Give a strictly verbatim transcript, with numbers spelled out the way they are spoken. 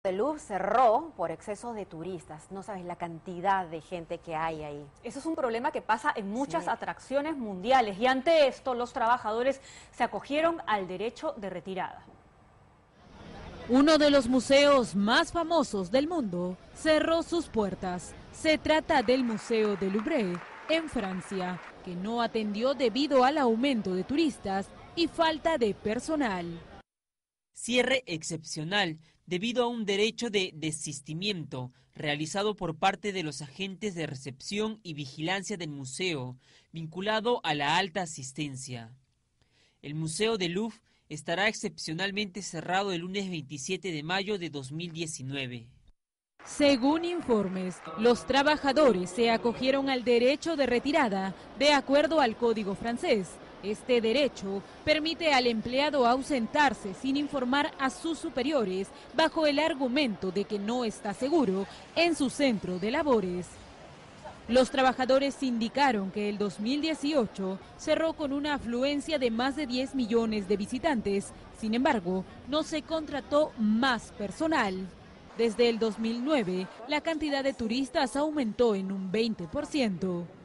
El Louvre cerró por exceso de turistas. No sabes la cantidad de gente que hay ahí. Eso es un problema que pasa en muchas Sí. atracciones mundiales y ante esto los trabajadores se acogieron al derecho de retirada. Uno de los museos más famosos del mundo cerró sus puertas. Se trata del Museo del Louvre, en Francia, que no atendió debido al aumento de turistas y falta de personal. Cierre excepcional debido a un derecho de desistimiento realizado por parte de los agentes de recepción y vigilancia del museo, vinculado a la alta asistencia. El Museo del Louvre estará excepcionalmente cerrado el lunes veintisiete de mayo de dos mil diecinueve. Según informes, los trabajadores se acogieron al derecho de retirada de acuerdo al código francés. Este derecho permite al empleado ausentarse sin informar a sus superiores bajo el argumento de que no está seguro en su centro de labores. Los trabajadores indicaron que el dos mil dieciocho cerró con una afluencia de más de diez millones de visitantes. Sin embargo, no se contrató más personal. Desde el dos mil nueve, la cantidad de turistas aumentó en un veinte por ciento.